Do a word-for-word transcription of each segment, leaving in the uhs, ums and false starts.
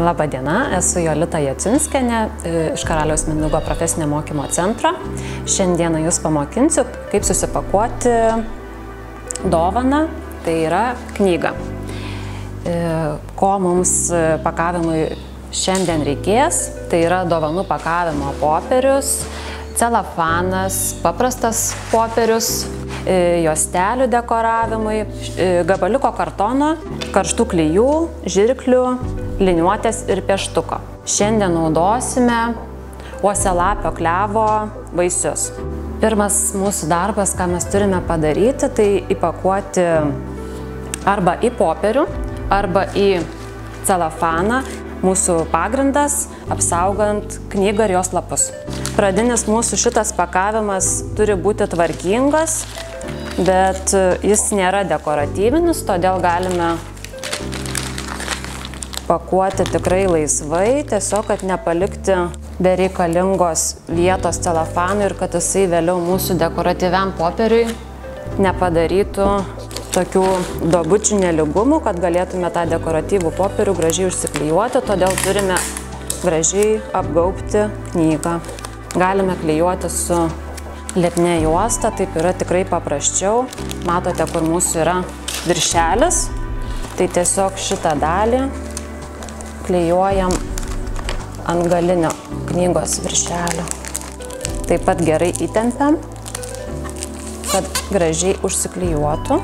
Labą dieną, esu Jolita Jacinskienė iš Karaliaus Mindaugo profesinio mokymo centro. Šiandieną jūs pamokinsiu, kaip susipakuoti dovaną, tai yra knygą. Ko mums pakavimui šiandien reikės, tai yra dovanų pakavimo popierius, celofanas, paprastas popierius, juostelių dekoravimui, gabaliuko kartono, karštų klijų, žirklių, liniuotės ir pieštuko. Šiandien naudosime uosialapio klevo vaisius. Pirmas mūsų darbas, ką mes turime padaryti, tai įpakuoti arba į popierių, arba į celofaną mūsų pagrindas, apsaugant knygą ir jos lapus. Pradinis mūsų šitas pakavimas turi būti tvarkingas, bet jis nėra dekoratyvinis, todėl galime pakuoti tikrai laisvai, tiesiog, kad nepalikti bereikalingos vietos celofanui ir kad jisai vėliau mūsų dekoratyviam popieriui nepadarytų tokių duobučių nelygumų, kad galėtume tą dekoratyvų popierių gražiai užsiklijuoti, todėl turime gražiai apgaubti knygą. Galime klijuoti su lipnia juosta, taip yra tikrai paprasčiau. Matote, kur mūsų yra viršelis, tai tiesiog šitą dalį klijuojam ant galinio knygos viršelio. Taip pat gerai įtempiam, kad gražiai užsiklijuotų.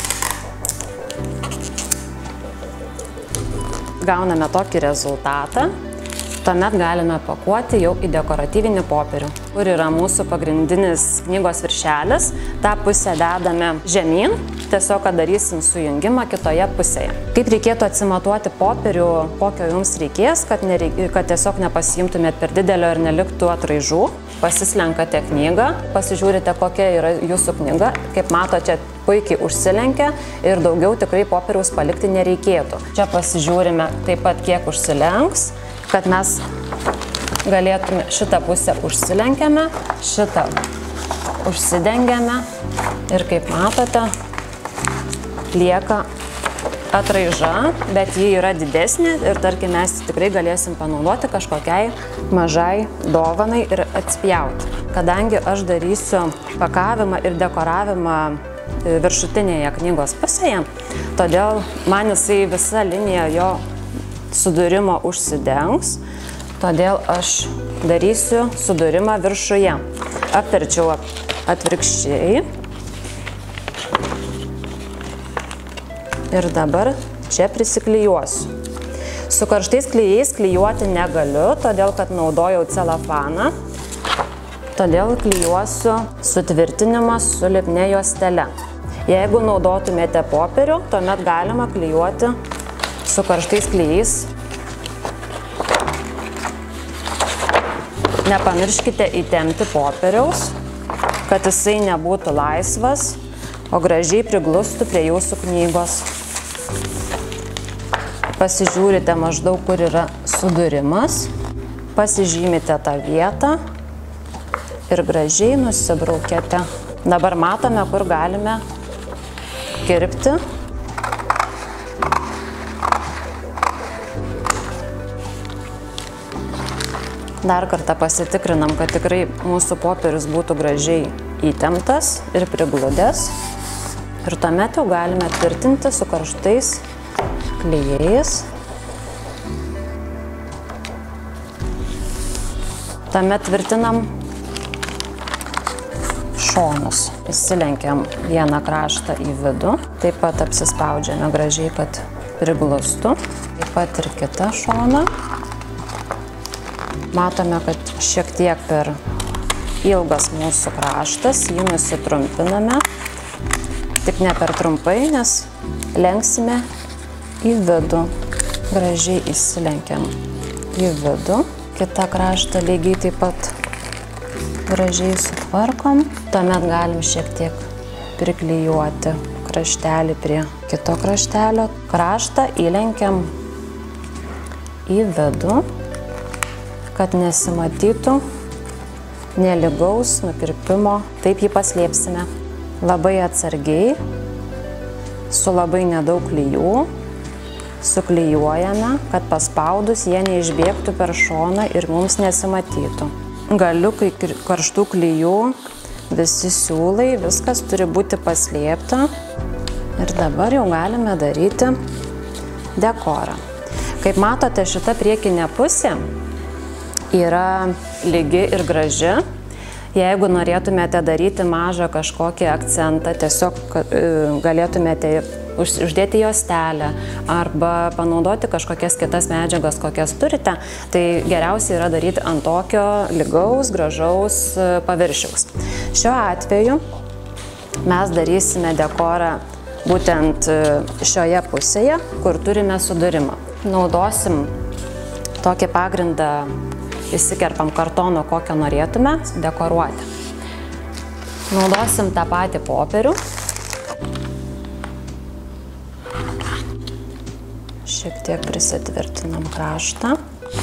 Gauname tokį rezultatą, tuomet galime pakuoti jau į dekoratyvinį popierių, kur yra mūsų pagrindinis knygos viršelis. Ta pusę dedame žemyn, tiesiog darysim sujungimą kitoje pusėje. Kaip reikėtų atsimatuoti popierių, kokio jums reikės, kad, nereik, kad tiesiog nepasiimtumėt per didelio ir neliktų atraižų. Pasislenkate knygą, pasižiūrite, kokia yra jūsų knyga. Kaip matote, puikiai užsilenkia ir daugiau tikrai popieriaus palikti nereikėtų. Čia pasižiūrime taip pat, kiek užsilenks, kad mes galėtume šitą pusę užsilenkiame, šitą užsidengiame ir kaip matote, lieka atraiža, bet ji yra didesnė ir tarkim mes tikrai galėsim panaudoti kažkokiai mažai dovanai ir atspjauti. Kadangi aš darysiu pakavimą ir dekoravimą viršutinėje knygos pusėje, todėl man jisai visa linija jo sudūrimo užsidengs, todėl aš darysiu sudūrimą viršuje. Apverčiau atvirkščiai. Ir dabar čia prisiklijuosiu. Su karštais klijais klijuoti negaliu, todėl kad naudojau celofaną. Todėl klijuosiu sutvirtinimą su lipnia juostele. Jeigu naudotumėte popierių, tuomet galima klijuoti su karštais klijais. Nepamirškite įtempti popieriaus, kad jisai nebūtų laisvas, o gražiai priglustų prie jūsų knygos. Pasižiūrite maždaug, kur yra sudūrimas, pasižymite tą vietą ir gražiai nusibraukėte. Dabar matome, kur galime kirpti. Dar kartą pasitikrinam, kad tikrai mūsų popierius būtų gražiai įtemptas ir prigludęs. Ir tuomet jau galime tvirtinti su karštais klijais. Tuomet tvirtinam šonus. Įsilenkiam vieną kraštą į vidų. Taip pat apsispaudžiame gražiai, kad priglustų. Taip pat ir kitą šoną. Matome, kad šiek tiek per ilgas mūsų kraštas, jį nusitrumpiname, tik ne per trumpai, nes lenksime į vidų. Gražiai įsilenkiam į vidų. Kitą kraštą lygiai taip pat gražiai sutvarkom. Tuomet galim šiek tiek priklijuoti kraštelį prie kito kraštelio. Kraštą įlenkiam į vidų, kad nesimatytų nelygaus nukirpimo. Taip jį paslėpsime. Labai atsargiai, su labai nedaug klijų. suklijuojame, kad paspaudus jie neišbėgtų per šoną ir mums nesimatytų. Galiukai karštų klijų, visi siūlai, viskas turi būti paslėpta. Ir dabar jau galime daryti dekorą. Kaip matote, šita priekinė pusė yra lygi ir graži. Jeigu norėtumėte daryti mažą kažkokį akcentą, tiesiog galėtumėte uždėti juostelę arba panaudoti kažkokias kitas medžiagas, kokias turite, tai geriausia yra daryti ant tokio lygaus, gražaus paviršiaus. Šiuo atveju mes darysime dekorą būtent šioje pusėje, kur turime sudūrimą. Naudosim tokį pagrindą, įsikerpam kartono, kokio norėtume dekoruoti. Naudosim tą patį popierių. Šiek tiek prisitvirtinam kraštą.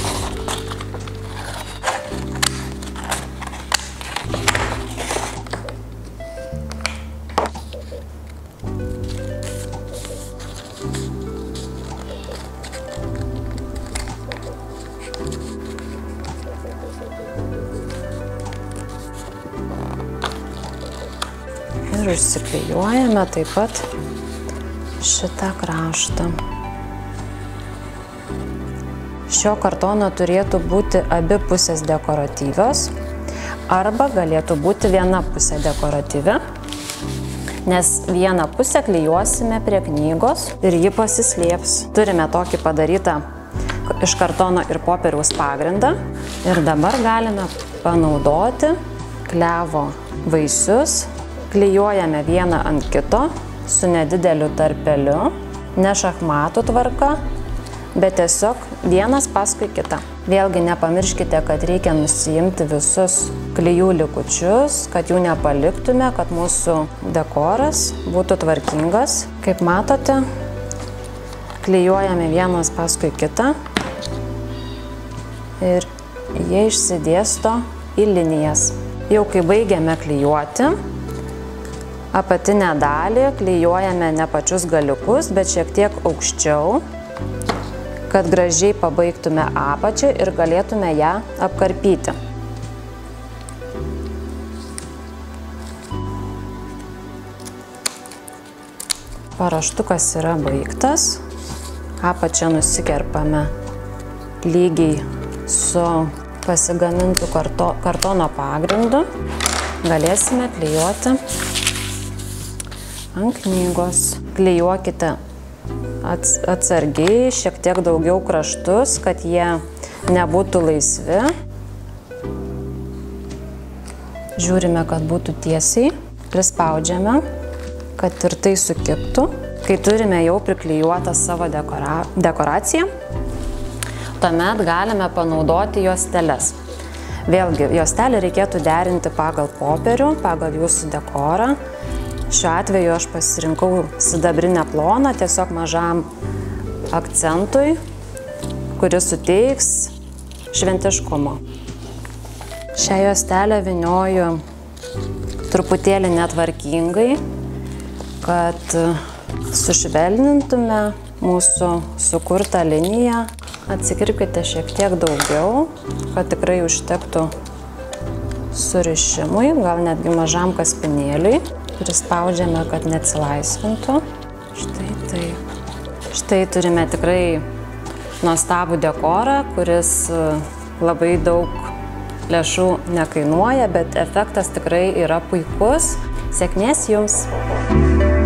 Ir užsiklijuojame taip pat šitą kraštą. Šio kartono turėtų būti abi pusės dekoratyvios arba galėtų būti viena pusė dekoratyvi, nes vieną pusę klijuosime prie knygos ir ji pasislėps. Turime tokį padarytą iš kartono ir popieriaus pagrindą ir dabar galime panaudoti klevo vaisius. Klijuojame vieną ant kito su nedideliu tarpeliu, ne šachmatų tvarka, bet tiesiog vienas paskui kitą. Vėlgi nepamirškite, kad reikia nusiimti visus klijų likučius, kad jų nepaliktume, kad mūsų dekoras būtų tvarkingas. Kaip matote, klijuojame vienas paskui kitą ir jie išsidėsto į linijas. Jau kai baigiame klijuoti, apatinę dalį klijuojame ne pačius galiukus, bet šiek tiek aukščiau, kad gražiai pabaigtume apačią ir galėtume ją apkarpyti. Paruoštukas yra baigtas. Apačią nusikerpame lygiai su pasigamintu karto, kartono pagrindu. Galėsime klijuoti ant knygos. Klijuokite atsargiai, šiek tiek daugiau kraštus, kad jie nebūtų laisvi. Žiūrime, kad būtų tiesiai. Prispaudžiame, kad ir tai sukibtų. Kai turime jau priklijuotą savo dekora, dekoraciją, tuomet galime panaudoti juosteles. Vėlgi, juostelę reikėtų derinti pagal popierių, pagal jūsų dekorą. Šiuo atveju aš pasirinkau sidabrinę ploną, tiesiog mažam akcentui, kuris suteiks šventiškumo. Šią juostelę vynioju truputėlį netvarkingai, kad sušvelnintume mūsų sukurtą liniją. Atsikirpkite šiek tiek daugiau, kad tikrai užtektų surišimui, gal netgi mažam kaspinėliui. Prispaudžiame, kad neatsilaisvintų. Štai taip. Štai turime tikrai nuostabų dekorą, kuris labai daug lėšų nekainuoja, bet efektas tikrai yra puikus. Sėkmės jums!